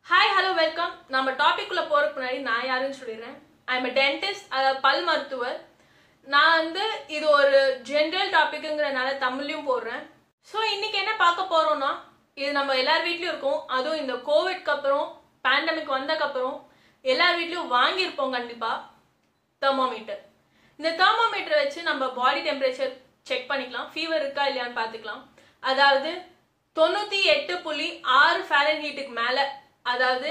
Hi, hello, welcome. நம்ம டாபிக்குள்ள போறதுக்கு முன்னாடி நான் யாருன்னு சொல்லிடுறேன். ஐ எம் a dentist, அதாவது பல் மருத்துவர். நான் வந்து இது ஒரு ஜெனரல் டாபிக்ங்கறனால தமிழ்லயும் போடுறேன். சோ இன்னைக்கு என்ன பார்க்க போறோம்னா, இது நம்ம எல்லார் வீட்லயும் இருக்கும். அதுவும் இந்த கோவிட்க்கு அப்புறம், பேண்டமிக் வந்ததுக்கு அப்புறம் எல்லார் வீட்லயும் வாங்கி இருப்போம் கண்டிப்பா. தெர்மோமீட்டர். இந்த தெர்மோமீட்டர் வச்சு நம்ம பாடி டெம்பரேச்சர் செக் பண்ணிக்கலாம். ஃபீவர் இருக்கா இல்லையான்னு பார்த்துக்கலாம். அதாவது 98.6 ஃபாரன்ஹீட்டுக்கு மேல, அதாவது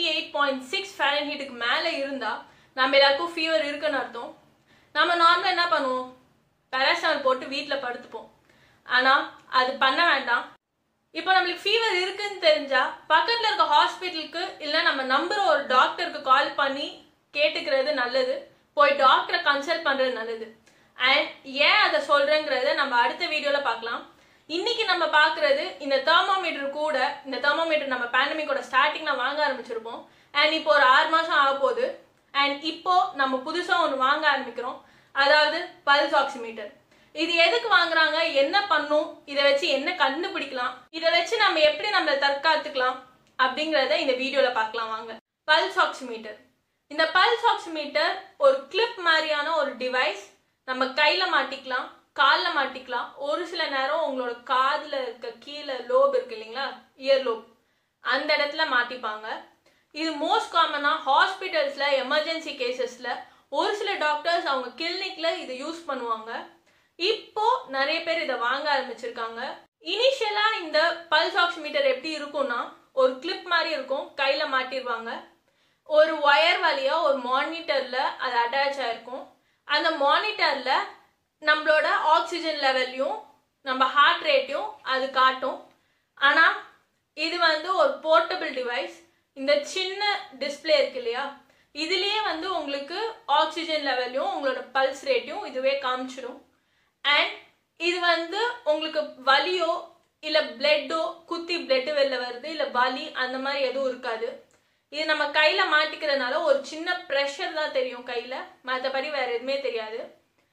98.6 ஃபாரன்ஹீட்டுக்கு மேல இருந்தா நம்ம எல்லாருக்கும் ஃபீவர் இருக்குன்னு அர்த்தம். நம்ம நார்மலா என்ன பண்ணுவோம், பேராசிட்டமால் போட்டு வீட்ல படுத்துப்போம். ஆனா அது பண்ண வேண்டாம். இப்போ நம்மளுக்கு ஃபீவர் இருக்குன்னு தெரிஞ்சா பக்கத்துல இருக்க ஹாஸ்பிட்டலுக்கு இல்ல நம்ம நம்புற ஒரு டாக்டருக்கு கால் பண்ணி கேட்டுக்கிறது நல்லது. போய் டாக்டரை கன்சல்ட் பண்றது நல்லது. அண்ட் ஏன் அதை சொல்றேங்கிறத நம்ம அடுத்த வீடியோல பார்க்கலாம். இன்னைக்கு நம்ம பார்க்கறது இந்த தெர்மோமீட்டர் கூட. இந்த தெர்மோமீட்டர் நம்ம பேண்டமிக்கோட ஸ்டார்டிங்ல வாங்க ஆரம்பிச்சிருப்போம். அண்ட் இப்போ ஒரு 6 மாசம் ஆக போகுது. அண்ட் இப்போ நம்ம புதுசா ஒன்று வாங்க ஆரம்பிக்கிறோம், அதாவது பல்ஸ் ஆக்சிமீட்டர். இது எதுக்கு வாங்குறாங்க, என்ன பண்ணும், இதை வச்சு என்ன கண்டுபிடிக்கலாம், இதை வச்சு நம்ம எப்படி நம்ம தற்காத்துக்கலாம் அப்படிங்கிறத இந்த வீடியோல பார்க்கலாம் வாங்க. Pulse oximeter. இந்த பல்ஸ் ஆக்சிமீட்டர் ஒரு கிளிப் மாதிரியான ஒரு டிவைஸ். நம்ம கையில மாட்டிக்கலாம், காலில் மாட்டிக்கலாம். ஒரு சில நேரம் உங்களோட காதில் இருக்க கீழே லோப் இருக்கு இல்லைங்களா, இயர் லோப், அந்த இடத்துல மாட்டிப்பாங்க. இது மோஸ்ட் காமனா ஹாஸ்பிட்டல்ஸ்ல எமர்ஜென்சி கேசஸ்ல ஒரு சில டாக்டர்ஸ் அவங்க கிளினிக்ல இதை யூஸ் பண்ணுவாங்க. இப்போ நிறைய பேர் இதை வாங்க ஆரம்பிச்சிருக்காங்க. இனிஷியலா இந்த பல்ஸ் ஆக்சிமீட்டர் எப்படி இருக்கும்னா, ஒரு கிளிப் மாதிரி இருக்கும், கையில மாட்டிடுவாங்க. ஒரு ஒயர் வழியா ஒரு மானிட்டர்ல அது அட்டாச் ஆயிருக்கும். அந்த மானிட்டர்ல நம்மளோட ஆக்சிஜன் லெவல்லையும் நம்ம ஹார்ட் ரேட்டையும் அது காட்டும். ஆனா இது வந்து ஒரு போர்ட்டபிள் டிவைஸ். இந்த சின்ன டிஸ்பிளே இருக்கு இல்லையா, இதுலயே வந்து உங்களுக்கு ஆக்சிஜன் லெவலையும் உங்களோட பல்ஸ் ரேட்டையும் இதுவே காமிச்சிடும். அண்ட் இது வந்து உங்களுக்கு வலியோ இல்ல பிளட்டோ, குத்தி பிளட் வெளில வருது இல்ல வலி அந்த மாதிரி எதுவும் இருக்காது. இது நம்ம கையில மாட்டிக்கிறதுனால ஒரு சின்ன ப்ரெஷர் தான் தெரியும் கையில, மற்றபடி வேற எதுவுமே தெரியாது.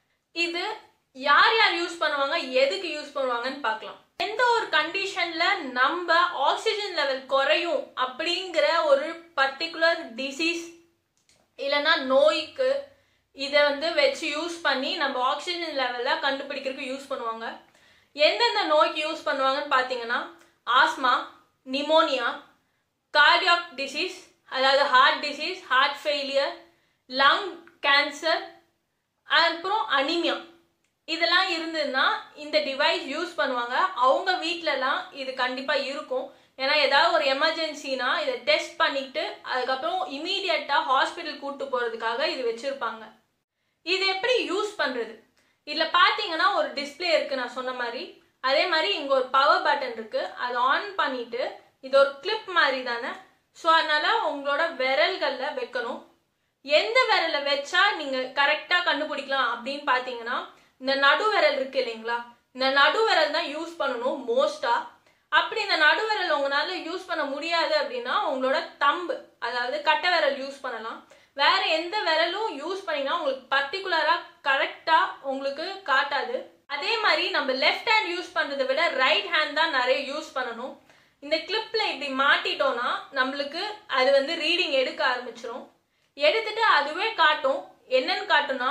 இது யார் யார் யூஸ் பண்ணுவாங்க, எதுக்கு யூஸ் பண்ணுவாங்கன்னு பார்க்கலாம். எந்த ஒரு கண்டிஷன்ல நம்ம ஆக்சிஜன் லெவல் குறையும் அப்படிங்கிற ஒரு பர்டிகுலர் டிசீஸ் இல்லைன்னா நோய்க்கு இதை வந்து வச்சு யூஸ் பண்ணி நம்ம ஆக்சிஜன் லெவலை கண்டுபிடிக்கிறதுக்கு யூஸ் பண்ணுவாங்க. எந்தெந்த நோய்க்கு யூஸ் பண்ணுவாங்கன்னு பார்த்தீங்கன்னா, ஆஸ்மா, நிமோனியா, கார்டியாக் டிசீஸ் அதாவது heart disease, heart failure, lung cancer, அப்புறம் அனிமியா, இதெல்லாம் இருந்ததுன்னா இந்த டிவைஸ் யூஸ் பண்ணுவாங்க. அவங்க வீட்டிலலாம் இது கண்டிப்பாக இருக்கும். ஏன்னா ஏதாவது ஒரு எமர்ஜென்சினா இதை டெஸ்ட் பண்ணிட்டு அதுக்கப்புறம் இமீடியட்டாக ஹாஸ்பிட்டல் கூப்பிட்டு போகிறதுக்காக இது வச்சுருப்பாங்க. இது எப்படி யூஸ் பண்ணுறது, இதில் பார்த்தீங்கன்னா ஒரு டிஸ்பிளே இருக்குது நான் சொன்ன மாதிரி. அதே மாதிரி இங்கே ஒரு பவர் பட்டன் இருக்குது, அதை ஆன் பண்ணிவிட்டு இது ஒரு கிளிப் மாதிரி தானே, ஸோ அதனால் உங்களோட விரல்களில் வைக்கணும். எந்த விரலை வச்சா நீங்கள் கரெக்டாக கண்டுபிடிக்கலாம் அப்படின்னு பார்த்தீங்கன்னா, இந்த நடு விரல் இருக்கு இல்லைங்களா, இந்த நடு விரல் தான் யூஸ் பண்ணணும் மோஸ்டா. அப்படி இந்த நடு விரல் உங்களால யூஸ் பண்ண முடியாது அப்படின்னா உங்களோட தம்பு அதாவது கட்டை விரல் யூஸ் பண்ணலாம். வேற எந்த விரலும் யூஸ் பண்ணீங்கன்னா உங்களுக்கு பர்டிகுலரா கரெக்டா உங்களுக்கு காட்டாது. அதே மாதிரி நம்ம லெஃப்ட் ஹேண்ட் யூஸ் பண்றதை விட ரைட் ஹேண்ட் தான் நிறைய யூஸ் பண்ணணும். இந்த கிளிப்ல இப்படி மாட்டிட்டோம்னா நம்மளுக்கு அது வந்து ரீடிங் எடுக்க ஆரம்பிச்சிடும். எடுத்துட்டு அதுவே காட்டும். என்னன்னு காட்டும்னா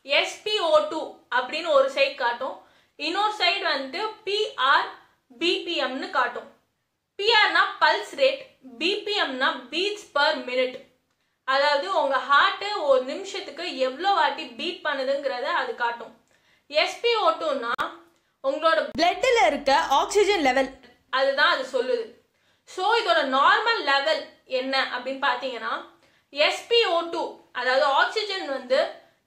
SpO2 அப்படின்னு ஒரு சைடு காட்டும், இன்னொரு சைடு வந்துட்டு PR BPMன்னு காட்டும். PRனா பல்ஸ் ரேட், BPMனா பீட்ஸ் பர் மினிட், அதாவது உங்க ஹார்ட் ஒரு நிமிஷத்துக்கு எவ்வளோ வாட்டி பீட் பண்ணுதுங்கிறத அது காட்டும். SpO2னா உங்களோட பிளட்ல இருக்க ஆக்சிஜன் லெவல், அதுதான் அது சொல்லுது. ஸோ இதோட நார்மல் லெவல் என்ன அப்படின்னு பார்த்தீங்கன்னா, SpO2 அதாவது ஆக்சிஜன் வந்து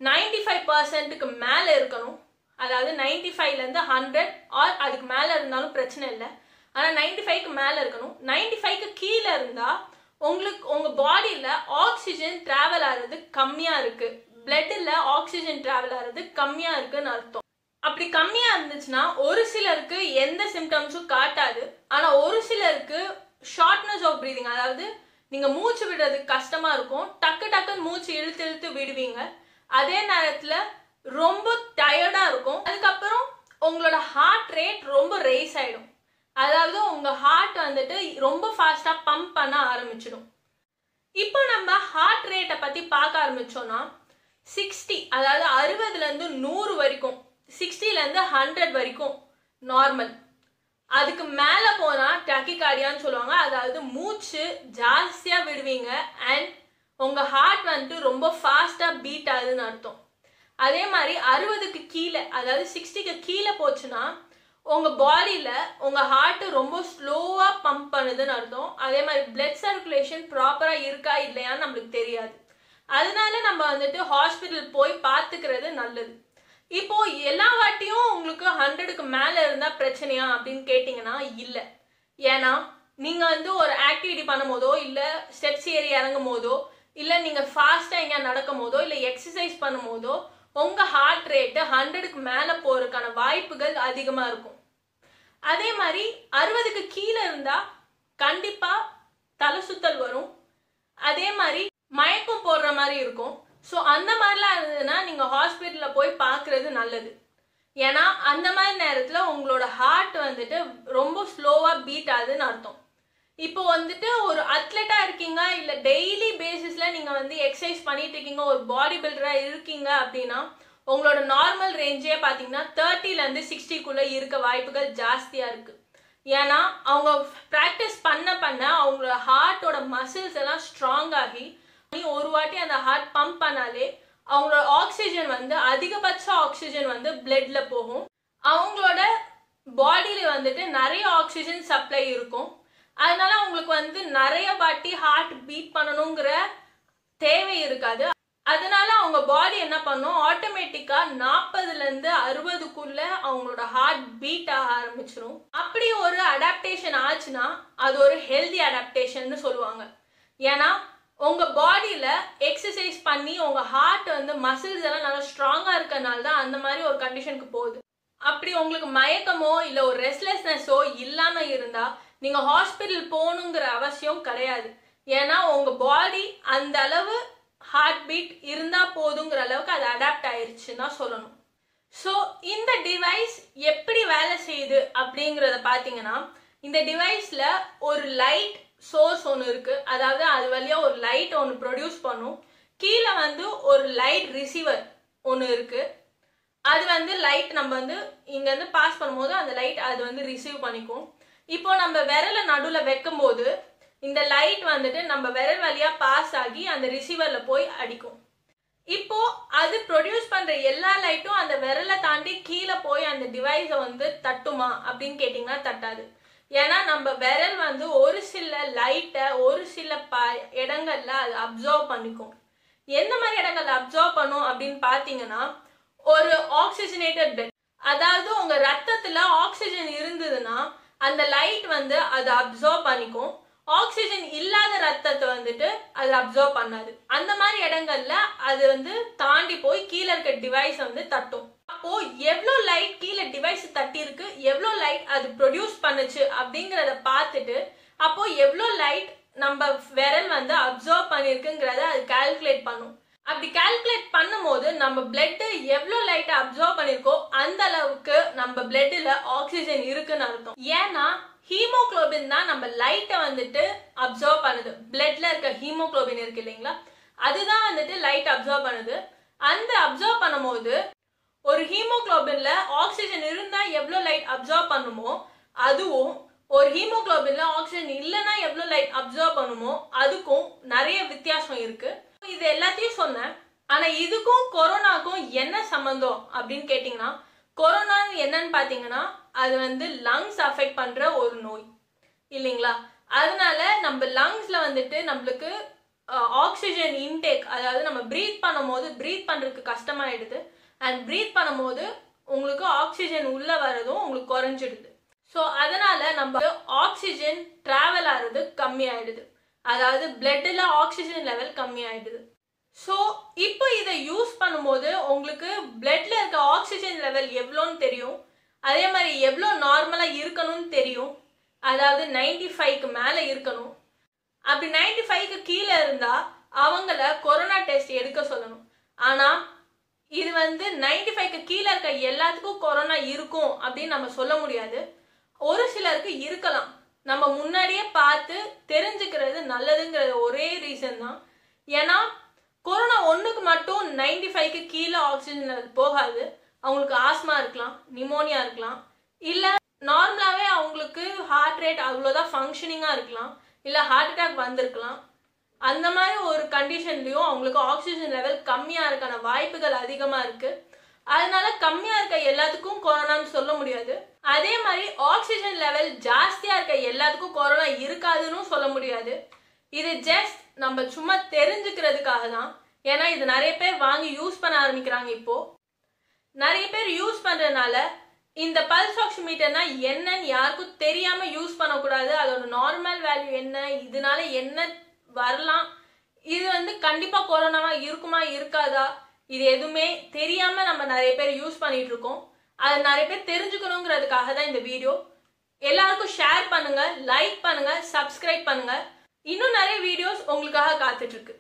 95%க்கு மேலே இருக்கணும். அதாவது 95லேருந்து 100 ஆர் அதுக்கு மேலே இருந்தாலும் பிரச்சனை இல்லை. ஆனால் 95க்கு மேலே இருக்கணும். 95க்கு கீழே இருந்தால் உங்களுக்கு உங்கள் பாடியில் ஆக்சிஜன் ட்ராவல் ஆகிறது கம்மியாக இருக்குது, பிளட்டில் ஆக்சிஜன் ட்ராவல் ஆகிறது கம்மியாக இருக்குன்னு அர்த்தம். அப்படி கம்மியாக இருந்துச்சுன்னா ஒரு சிலருக்கு எந்த சிம்டம்ஸும் காட்டாது. ஆனால் ஒரு சிலருக்கு ஷார்ட்னஸ் ஆஃப் ப்ரீதிங், அதாவது நீங்கள் மூச்சு விடுறதுக்கு கஷ்டமாக இருக்கும், டக்கு டக்குன்னு மூச்சு இழுத்து இழுத்து விடுவீங்க. அதே நேரத்தில் ரொம்ப டயர்டாக இருக்கும். அதுக்கப்புறம் உங்களோட ஹார்ட் ரேட் ரொம்ப ரேஸ் ஆகிடும். அதாவது உங்க ஹார்ட் வந்துட்டு ரொம்ப ஃபாஸ்டா பம்ப் பண்ண ஆரம்பிச்சிடும். இப்போ நம்ம ஹார்ட் ரேட்டை பத்தி பார்க்க ஆரம்பிச்சோம்னா 60, அதாவது 60ல இருந்து 100 வரைக்கும், 60ல இருந்து 100 வரைக்கும் நார்மல். அதுக்கு மேல போனா டாக்கிகார்டியான்னு சொல்லுவாங்க. அதாவது மூச்சு ஜாஸ்தியா விடுவீங்க அண்ட் உங்க ஹார்ட் வந்துட்டு ரொம்ப ஃபாஸ்டா பீட் ஆகுதுன்னு அர்த்தம். அதே மாதிரி 60க்கு கீழே, அதாவது 60க்கு கீழே போச்சுன்னா உங்க பாடியில உங்க ஹார்ட் ரொம்ப ஸ்லோவா பம்ப் பண்ணுதுன்னு அர்த்தம். அதே மாதிரி பிளட் சர்க்குலேஷன் ப்ராப்பரா இருக்கா இல்லையான்னு நம்மளுக்கு தெரியாது. அதனால நம்ம வந்துட்டு ஹாஸ்பிட்டல் போய் பார்த்துக்கிறது நல்லது. இப்போ எல்லா வாட்டியும் உங்களுக்கு 100க்கு மேல இருந்தா பிரச்சனையா அப்படின்னு கேட்டீங்கன்னா இல்லை. ஏன்னா நீங்க வந்து ஒரு ஆக்டிவிட்டி பண்ணும் போதோ, இல்ல ஸ்டெப்ஸ் ஏறி இறங்கும் போதோ, இல்ல நீங்க ஃபாஸ்டா எங்க நடக்கும் போதோ, இல்ல எக்ஸசைஸ் பண்ணும் போதோ உங்க ஹார்ட் ரேட் 100க்கு மேல போறதுக்கான வாய்ப்புகள் அதிகமா இருக்கும். அதே மாதிரி 60க்கு கீழே இருந்தா கண்டிப்பா தலை சுத்தல் வரும். அதே மாதிரி மயக்கம் போடுற மாதிரி இருக்கும். ஸோ அந்த மாதிரிலாம் இருந்ததுன்னா நீங்க ஹாஸ்பிட்டல்ல போய் பார்க்கறது நல்லது. ஏன்னா அந்த மாதிரி நேரத்துல உங்களோட ஹார்ட் வந்துட்டு ரொம்ப ஸ்லோவா பீட் ஆகுதுன்னு அர்த்தம். இப்போ வந்துட்டு ஒரு அத்லெட்டா இருக்கீங்க, இல்ல டெய்லி பேசிஸ்ல நீங்க வந்து எக்ஸசைஸ் பண்ணிட்டு இருக்கீங்க, ஒரு பாடி பில்டரா இருக்கீங்க அப்படின்னா உங்களோட நார்மல் ரேஞ்சே பாத்தீங்கன்னா 30ல இருந்து 60க்குள்ள இருக்க வாய்ப்புகள் ஜாஸ்தியா இருக்கு. ஏன்னா அவங்க பிராக்டிஸ் பண்ண பண்ண அவங்களோட ஹார்ட்டோட மசில்ஸ் எல்லாம் ஸ்ட்ராங் ஆகி ஒரு வாட்டி அந்த ஹார்ட் பம்ப் பண்ணாலே அவங்களோட ஆக்சிஜன் வந்து அதிகபட்ச ஆக்சிஜன் வந்து பிளட்ல போகும். அவங்களோட பாடியில வந்துட்டு நிறைய ஆக்சிஜன் சப்ளை இருக்கும். அதனால அவங்களுக்கு வந்து நிறைய வாட்டி ஹார்ட் பீட் பண்ணணுங்கிற தேவை இருக்காது. அதனால அவங்க பாடி என்ன பண்ணும், ஆட்டோமேட்டிக்கா 40ல இருந்து 60க்குள்ள அவங்களோட ஹார்ட் பீட் ஆக ஆரம்பிச்சிடும். அப்படி ஒரு அடாப்டேஷன் ஆச்சுன்னா அது ஒரு ஹெல்தி அடாப்டேஷன் சொல்லுவாங்க. ஏன்னா உங்க பாடியில எக்ஸசைஸ் பண்ணி உங்க ஹார்ட் வந்து மசில்ஸ் எல்லாம் நல்லா ஸ்ட்ராங்கா இருக்கறனால தான் அந்த மாதிரி ஒரு கண்டிஷனுக்கு போகுது. அப்படி உங்களுக்கு மயக்கமோ இல்ல ஒரு ரெஸ்ட்லெஸ்னஸோ இல்லாம இருந்தா நீங்க ஹாஸ்பிட்டல் போகணுங்கிற அவசியம் கிடையாது. ஏன்னா உங்க பாடி அந்த அளவு ஹார்ட் பீட் இருந்தா போதுங்கிற அளவுக்கு அது அடாப்ட் ஆயிருச்சுன்னு தான் சொல்லணும். ஸோ இந்த டிவைஸ் எப்படி வேலை செய்யுது அப்படிங்கிறத பார்த்தீங்கன்னா, இந்த டிவைஸ்ல ஒரு லைட் சோர்ஸ் ஒன்று இருக்கு. அதாவது அது வழியா ஒரு லைட் ஒன்று ப்ரொடியூஸ் பண்ணும். கீழே வந்து ஒரு லைட் ரிசீவர் ஒன்று இருக்கு. அது வந்து லைட் நம்ம வந்து இங்கேருந்து பாஸ் பண்ணும்போது அந்த லைட் அது வந்து ரிசீவ் பண்ணிக்கும். இப்போ நம்ம விரலை நடுவில் வைக்கும் போது இந்த லைட் வந்துட்டு நம்ம விரல் வழியா பாஸ் ஆகி அந்த ரிசீவர்ல போய் அடிக்கும். இப்போ அது ப்ரொடியூஸ் பண்ற எல்லா லைட்டும் அந்த விரலை தாண்டி கீழே போய் அந்த டிவைஸை வந்து தட்டுமா அப்படின்னு கேட்டீங்கன்னா தட்டாது. ஏன்னா நம்ம விரல் வந்து ஒரு சில லைட்டை ஒரு சில இடங்கள்ல அது அப்சர்வ் பண்ணிக்கும். எந்த மாதிரி இடங்கள்ல அப்சர்வ் பண்ணும் அப்படின்னு பாத்தீங்கன்னா, ஒரு ஆக்சிஜனேட்டட் பிளட், அதாவது உங்க ரத்தத்துல ஆக்சிஜன் இருந்ததுன்னா அந்த லைட் வந்து அதை அப்சர்வ் பண்ணிக்கும். ஆக்சிஜன் இல்லாத ரத்தத்தை வந்துட்டு அது அப்சர்வ் பண்ணாது. அந்த மாதிரி இடங்கள்ல அது வந்து தாண்டி போய் கீழே இருக்க டிவைஸ் வந்து தட்டும். அப்போ எவ்வளோ லைட் கீழே டிவைஸ் தட்டி இருக்கு, எவ்வளோ லைட் அது ப்ரொடியூஸ் பண்ணுச்சு அப்படிங்கிறத பார்த்துட்டு அப்போ எவ்வளோ லைட் நம்ம விரல் வந்து அப்சர்வ் பண்ணிருக்குங்கிறத அது கால்குலேட் பண்ணும். அப்படி கால்குலேட் பண்ணும் போது நம்ம பிளட் எவ்வளோ லைட்டை அப்சர்வ் பண்ணிருக்கோ அந்த அளவுக்கு நம்ம பிளட்ல ஆக்சிஜன் இருக்குன்னு அர்த்தம். ஏன்னா ஹீமோகுளோபின் தான் நம்ம லைட்டை வந்துட்டு அப்சர்வ் பண்ணுது. பிளட்ல இருக்க ஹீமோகுளோபின் இருக்கு இல்லைங்களா, அதுதான் வந்துட்டு லைட் அப்சர்வ் பண்ணுது. அந்த அப்சர்வ் பண்ணும் போது ஒரு ஹீமோகுளோபின்ல ஆக்சிஜன் இருந்தா எவ்வளோ லைட் அப்சர்வ் பண்ணுமோ அதுவும் ஒரு ஹீமோகுளோபின்ல ஆக்சிஜன் இல்லைன்னா எவ்வளோ லைட் அப்சர்வ் பண்ணுமோ அதுக்கும் நிறைய வித்தியாசம் இருக்கு. இது எல்லாத்தையும் சொன்னேன். ஆனா இதுக்கும் கொரோனாக்கும் என்ன சம்பந்தம் அப்படின்னு கேட்டீங்கன்னா, கொரோனா என்னன்னு பாத்தீங்கன்னா அது வந்து லங்ஸ் அஃபெக்ட் பண்ற ஒரு நோய் இல்லைங்களா. அதனால நம்ம லங்ஸ்ல வந்துட்டு நம்மளுக்கு ஆக்சிஜன் இன்டேக், அதாவது நம்ம பிரீத் பண்ணும் போது பிரீத் பண்றதுக்கு கஷ்டமாயிடுது. அண்ட் பிரீத் பண்ணும் போது உங்களுக்கு ஆக்சிஜன் உள்ள வர்றதும் உங்களுக்கு குறைஞ்சிடுது. ஸோ அதனால நம்ம ஆக்சிஜன் டிராவல் ஆகிறது கம்மி ஆயிடுது. அதாவது பிளட்ல ஆக்சிஜன் லெவல் கம்மி ஆயிடுது. ஸோ இப்போ இதை யூஸ் பண்ணும்போது உங்களுக்கு பிளட்ல இருக்க ஆக்சிஜன் லெவல் எவ்வளோன்னு தெரியும். அதே மாதிரி எவ்வளோ நார்மலாக இருக்கணும்னு தெரியும். அதாவது 95க்கு மேலே இருக்கணும். அப்படி 95க்கு கீழே இருந்தால் அவங்கள கொரோனா டெஸ்ட் எடுக்க சொல்லணும். ஆனால் இது வந்து 95க்கு கீழே இருக்க எல்லாத்துக்கும் கொரோனா இருக்கும் அப்படின்னு நம்ம சொல்ல முடியாது. ஒரு சிலருக்கு இருக்கலாம். நம்ம முன்னாடியே பார்த்து தெரிஞ்சுக்கிறது நல்லதுங்கிறது ஒரே ரீசன் தான். ஏன்னா கொரோனா 1க்கு மட்டும் 95க்கு கீழே ஆக்சிஜன் லெவல் போகாது. அவங்களுக்கு ஆஸ்மா இருக்கலாம், நிமோனியா இருக்கலாம், இல்லை நார்மலாகவே அவங்களுக்கு ஹார்ட் ரேட் அவ்வளோதான் ஃபங்க்ஷனிங்காக இருக்கலாம், இல்லை ஹார்ட் அட்டாக் வந்திருக்கலாம். அந்த மாதிரி ஒரு கண்டிஷன்லையும் அவங்களுக்கு ஆக்சிஜன் லெவல் கம்மியாக இருக்கான வாய்ப்புகள் அதிகமாக இருக்குது. அதனால கம்மியாக இருக்க எல்லாத்துக்கும் கொரோனான்னு சொல்ல முடியாது. அதே மாதிரி ஆக்சிஜன் லெவல் ஜாஸ்தியாக இருக்க எல்லாத்துக்கும் கொரோனா இருக்காதுன்னு சொல்ல முடியாது. இது ஜஸ்ட் நம்ம சும்மா தெரிஞ்சுக்கிறதுக்காக தான். ஏன்னா இது நிறைய பேர் வாங்கி யூஸ் பண்ண ஆரம்பிக்கிறாங்க. இப்போ நிறைய பேர் யூஸ் பண்ணுறதுனால இந்த பல்ஸ் ஆக்சிமீட்டர்னா என்னன்னு யாருக்கும் தெரியாமல் யூஸ் பண்ணக்கூடாது. அதோட நார்மல் வேல்யூ என்ன, இதனால என்ன வரலாம், இது கண்டிப்பாக கொரோனாவாக இருக்குமா இருக்காதா, இது எதுவுமே தெரியாமல் நம்ம நிறைய பேர் யூஸ் பண்ணிட்டு இருக்கோம். அதை நிறைய பேர் தெரிஞ்சுக்கணுங்கிறதுக்காக தான் இந்த வீடியோ. எல்லாருக்கும் ஷேர் பண்ணுங்க, லைக் பண்ணுங்க, சப்ஸ்கிரைப் பண்ணுங்க. இன்னும் நிறைய வீடியோஸ் உங்களுக்காக காத்துட்டு இருக்கு.